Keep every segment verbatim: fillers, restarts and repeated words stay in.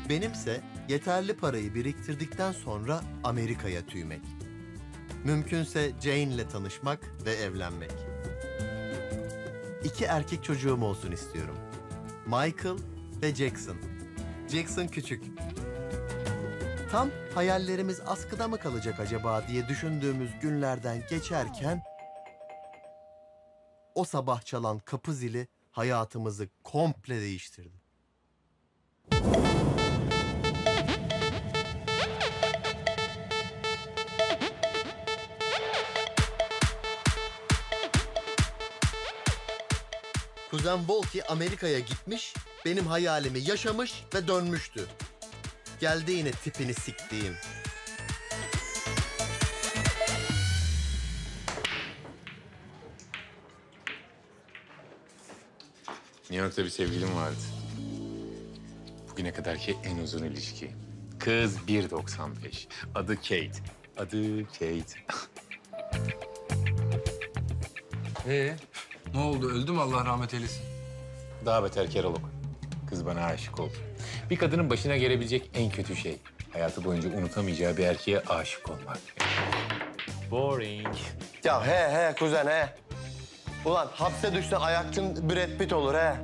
Benimse yeterli parayı biriktirdikten sonra Amerika'ya tüymek. Mümkünse Jane'le tanışmak ve evlenmek. İki erkek çocuğum olsun istiyorum. Michael ve Jackson. Jackson küçük. Tam hayallerimiz askıda mı kalacak acaba diye düşündüğümüz günlerden geçerken o sabah çalan kapı zili hayatımızı komple değiştirdi. Kuzen Volki Amerika'ya gitmiş, benim hayalimi yaşamış ve dönmüştü. Geldi yine tipini siktiğim. New York'ta bir sevgilim vardı. Bugüne kadarki en uzun ilişki. Kız bir doksan beş. Adı Kate. Adı Kate. Ee, ne oldu? Öldü mü Allah rahmet eylesin? Daha beter kerolog. Kız bana aşık oldu. Bir kadının başına gelebilecek en kötü şey. Hayatı boyunca unutamayacağı bir erkeğe aşık olmak. Boring. Ya he he kuzen he. Ulan hapse düşsen ayakçın Brad Pitt olur he.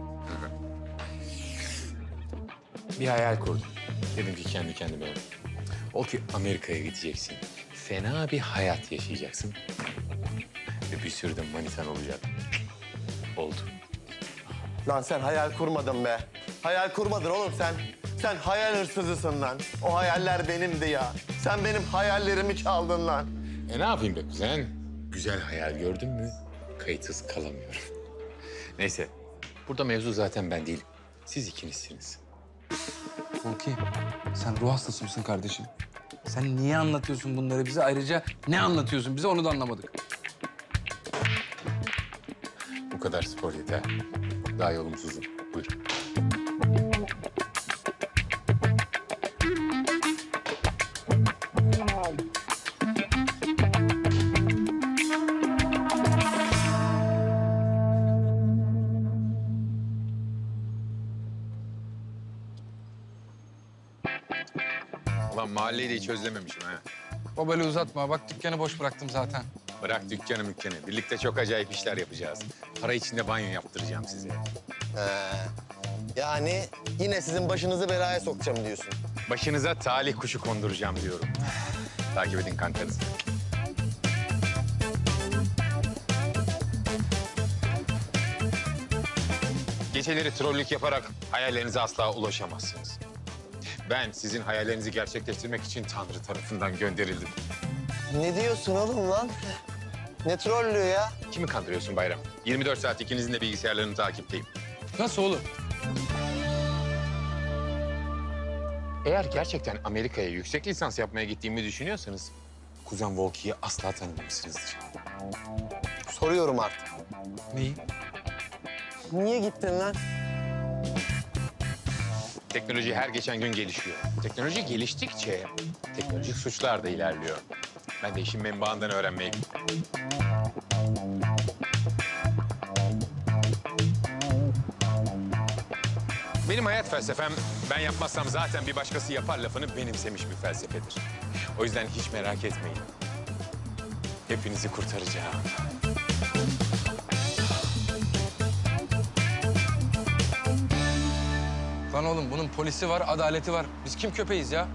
Bir hayal kurdum. Dedim ki kendi kendime. O ki Amerika'ya gideceksin. Fena bir hayat yaşayacaksın. Ve bir sürü de manitan olacak. Oldu. Lan sen hayal kurmadın be. Hayal kurmadın oğlum sen. Sen hayal hırsızısın lan. O hayaller benimdi ya. Sen benim hayallerimi çaldın lan. E ne yapayım be kuzen? Güzel hayal gördün mü? Kayıtsız kalamıyorum. Neyse. Burada mevzu zaten ben değilim. Siz ikinizsiniz. Volki, sen ruh hastası mısın kardeşim? Sen niye anlatıyorsun bunları bize? Ayrıca ne anlatıyorsun bize onu da anlamadık. Bu kadar spor yeter. Daha yolumuz uzun. Buyurun. Ulan mahalleyi de hiç özlememişim ha. O böyle uzatma. Bak dükkanı boş bıraktım zaten. Bırak dükkanı mükkanı. Birlikte çok acayip işler yapacağız. Para içinde banyo yaptıracağım size. Ee, yani yine sizin başınızı belaya sokacağım diyorsun. Başınıza talih kuşu konduracağım diyorum. Takip edin kankanızı. Geceleri trollük yaparak hayallerinize asla ulaşamazsınız. Ben sizin hayallerinizi gerçekleştirmek için Tanrı tarafından gönderildim. Ne diyorsun oğlum lan? Ne trollüyor ya? Kimi kandırıyorsun Bayram? yirmi dört saat ikinizin de bilgisayarlarını takipteyim. Nasıl oğlum? Eğer gerçekten Amerika'ya yüksek lisans yapmaya gittiğimi düşünüyorsanız... ...Kuzen Volki'yi asla tanımamışsınızdır. Soruyorum artık. Neyi? Niye gittin lan? Teknoloji her geçen gün gelişiyor. Teknoloji geliştikçe teknolojik suçlar da ilerliyor. Ben de işin menbaından öğrenmeyi... Benim hayat felsefem, ben yapmazsam zaten bir başkası yapar lafını benimsemiş bir felsefedir. O yüzden hiç merak etmeyin. Hepinizi kurtaracağım. Lan oğlum bunun polisi var, adaleti var. Biz kim köpeğiz ya?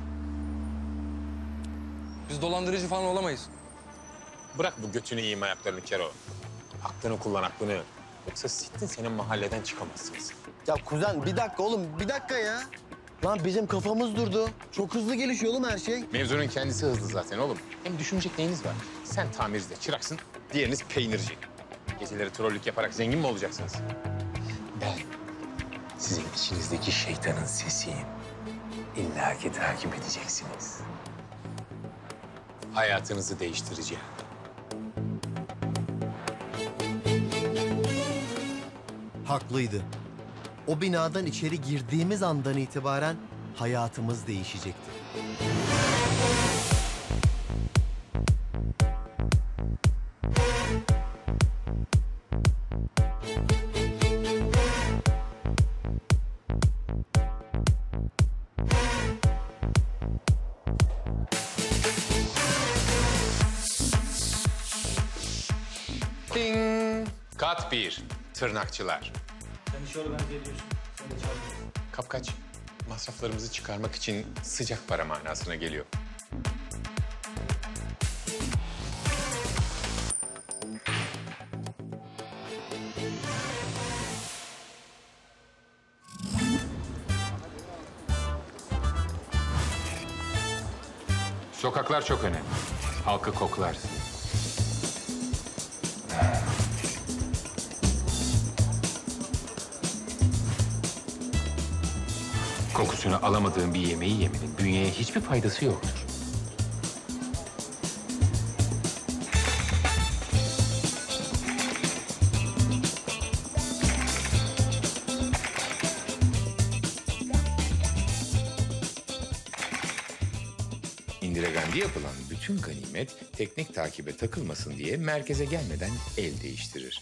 Biz dolandırıcı falan olamayız. Bırak bu götünü yiyeyim ayaklarını Kero. Aklını kullan, aklını. Yoksa sittin senin mahalleden çıkamazsınız. Ya kuzen bir dakika oğlum, bir dakika ya. Lan bizim kafamız durdu. Çok hızlı gelişiyor oğlum her şey. Mevzunun kendisi hızlı zaten oğlum. Hem düşünecek neyiniz var? Sen tamircide çıraksın, diğeriniz peynirci. Geceleri trollük yaparak zengin mi olacaksınız? Ben sizin içinizdeki şeytanın sesiyim. İlla ki takip edeceksiniz. Hayatınızı değiştireceğim. Haklıydı. O binadan içeri girdiğimiz andan itibaren hayatımız değişecekti. Kat bir, tırnakçılar. Sen işe organize ediyorsun. Sen de çağırıyorsun. Kapkaç, masraflarımızı çıkarmak için sıcak para manasına geliyor. Sokaklar çok önemli. Halkı koklarsın. Kokusunu alamadığın bir yemeği yemenin bünyeye hiçbir faydası yoktur. Indira Gandhi yapılan bütün ganimet teknik takibe takılmasın diye merkeze gelmeden el değiştirir.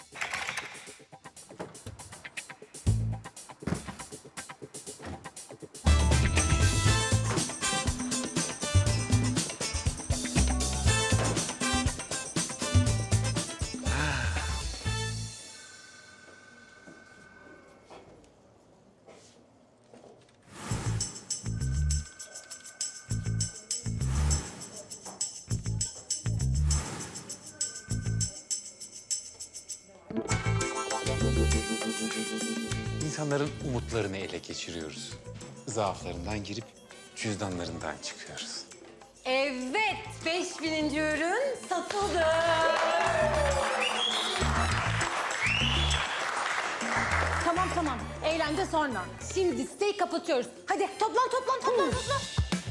İnsanların umutlarını ele geçiriyoruz. Zaaflarından girip cüzdanlarından çıkıyoruz. Evet, beş bininci ürün satıldı. Tamam tamam, eğlence sonra. Şimdi siteyi kapatıyoruz. Hadi toplan toplan toplan toplan.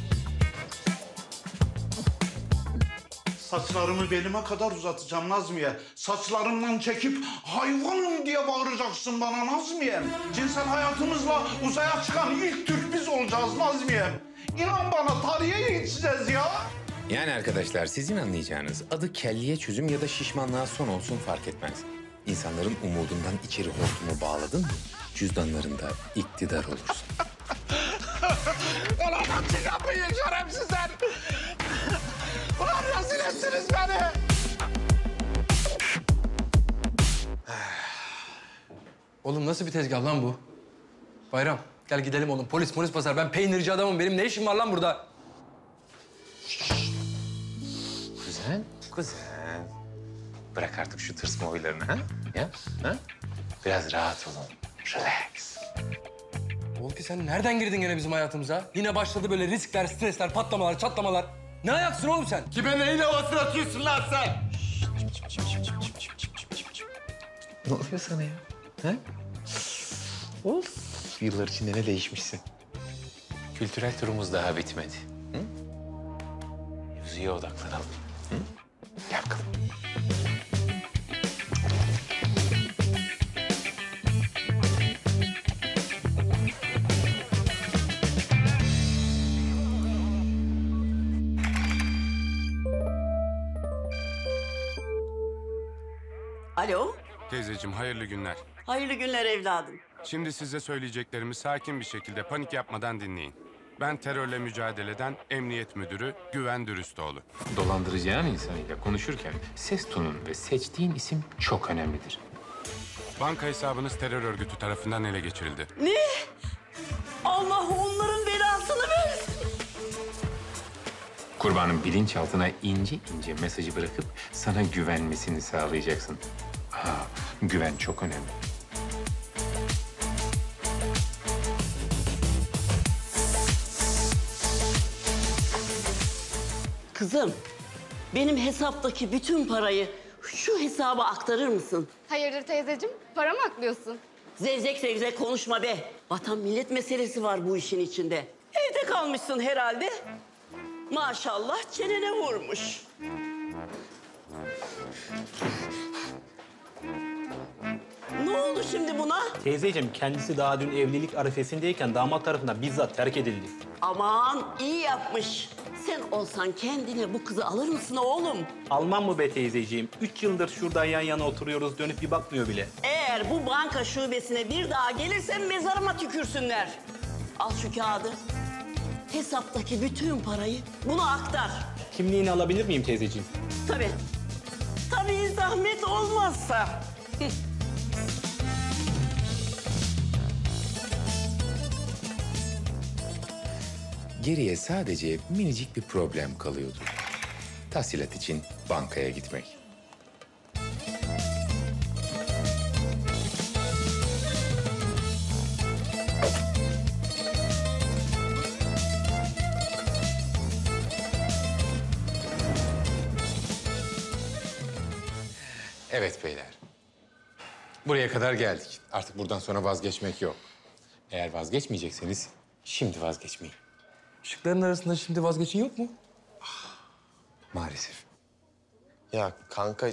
Saçlarımı belime kadar uzatacağım Nazmiye. Saçlarımdan çekip hayvanım diye bağıracaksın bana Nazmiye. Cinsel hayatımızla uzaya çıkan ilk Türk biz olacağız Nazmiye. İnan bana tarihe geçeceğiz ya. Yani arkadaşlar sizin anlayacağınız adı kelliye çözüm ya da şişmanlığa son olsun fark etmez. İnsanların umudundan içeri hortumu bağladın mı cüzdanlarında iktidar olursun. Ulan hapsi kapıyı şerefsizler. Ulan rezil ettiniz beni. Oğlum nasıl bir tezgah lan bu? Bayram gel gidelim oğlum. Polis polis basar. Ben peynirci adamım. Benim ne işim var lan burada? Kuzen, kuzen. Bırak artık şu tırsma oylarını ha? Ya, ha? Biraz rahat olun. Relax. Oğlum ki sen nereden girdin gene bizim hayatımıza? Yine başladı böyle riskler, stresler, patlamalar, çatlamalar. Ne ayaksın oğlum sen? Kime neyin havasını atıyorsun lan sen? Ne oluyor sana ya? Ha? Of, yıllar içinde ne değişmişsin. Kültürel turumuz daha bitmedi. Hı? Mevzuya odaklanalım. Hı? Gel bakalım. Alo, Teyzeciğim hayırlı günler. hayırlı günler evladım. Şimdi size söyleyeceklerimi sakin bir şekilde panik yapmadan dinleyin. Ben terörle mücadeleden Emniyet Müdürü Güven Dürüstoğlu. Dolandıracağın insanıyla konuşurken ses tonun ve seçtiğin isim çok önemlidir. Banka hesabınız terör örgütü tarafından ele geçirildi. Ne? Allah onların belasını versin. Kurbanın bilinçaltına ince ince mesajı bırakıp sana güvenmesini sağlayacaksın. Ha, güven çok önemli. Kızım, benim hesaptaki bütün parayı şu hesaba aktarır mısın? Hayırdır teyzeciğim? Para mı aklıyorsun? Zevzek zevzek konuşma be. Vatan millet meselesi var bu işin içinde. Evde kalmışsın herhalde. Maşallah çenene vurmuş. Ne oldu şimdi buna? Teyzeciğim kendisi daha dün evlilik arifesindeyken damat tarafından bizzat terk edildi. Aman iyi yapmış. Sen olsan kendine bu kızı alır mısın oğlum? Alman mı be teyzeciğim? Üç yıldır şuradan yan yana oturuyoruz dönüp bir bakmıyor bile. Eğer bu banka şubesine bir daha gelirsen mezarıma tükürsünler. Al şu kağıdı. Hesaptaki bütün parayı buna aktar. Kimliğini alabilir miyim teyzeciğim? Tabii. Tabii zahmet olmazsa. Geriye sadece minicik bir problem kalıyordu. Tahsilat için bankaya gitmek. Evet beyler. Buraya kadar geldik. Artık buradan sonra vazgeçmek yok. Eğer vazgeçmeyecekseniz şimdi vazgeçmeyin. Şıkların arasında şimdi vazgeçin yok mu? Maalesef. Ya kanka...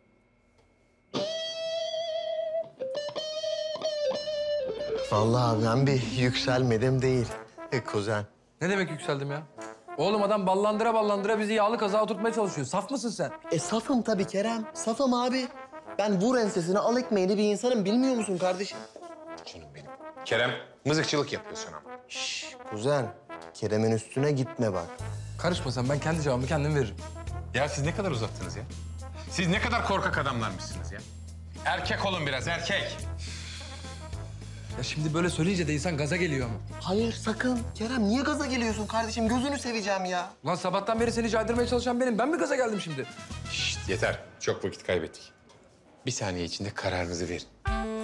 Vallahi ben bir yükselmedim değil. E, kuzen. Ne demek yükseldim ya? Oğlum adam ballandıra ballandıra bizi yağlı kazağa oturtmaya çalışıyor. Saf mısın sen? E safım tabii Kerem. Safım abi. Ben vur ensesine al ekmeğini bir insanım, bilmiyor musun kardeşim? Canım benim. Kerem, mızıkçılık yapıyorsun ama. Şş, kuzen. Kerem'in üstüne gitme bak. Karışma sen, ben kendi cevabımı kendim veririm. Ya siz ne kadar uzattınız ya? Siz ne kadar korkak adamlarmışsınız ya? Erkek olun biraz, erkek. Ya şimdi böyle söyleyince de insan gaza geliyor ama. Hayır sakın. Kerem niye gaza geliyorsun kardeşim? Gözünü seveceğim ya. Ulan sabahtan beri seni caydırmaya çalışan benim. Ben mi gaza geldim şimdi? Şşt, yeter. Çok vakit kaybettik. Bir saniye içinde kararınızı verin.